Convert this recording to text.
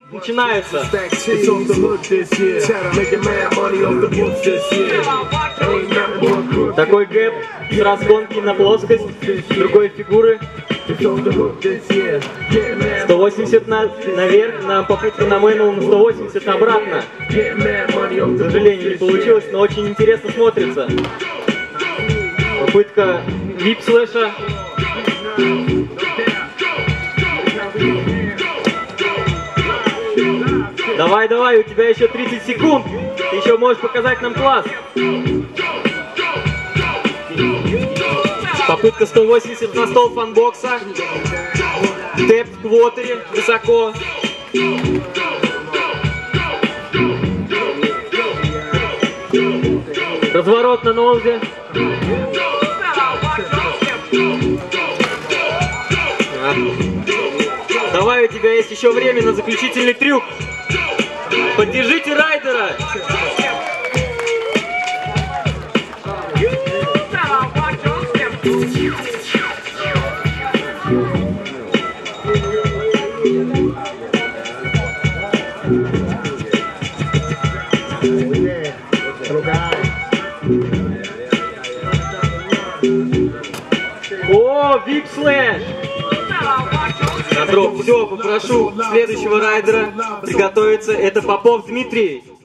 начинаются. Такой гэп с разгонки на плоскость другой фигуры. 180 наверх, на попытку на мейнул, 180 обратно. К сожалению, не получилось, но очень интересно смотрится. Попытка вип-слэша. Давай, давай, у тебя еще 30 секунд. Ты еще можешь показать нам класс. Попытка 180 на стол фанбокса. Тэп в квотере, высоко. Разворот на ноузе. Давай, у тебя есть еще время на заключительный трюк. Поддержите райдера. О, вип-слэш! Андрей, все, попрошу следующего райдера приготовиться. Это Попов Дмитрий.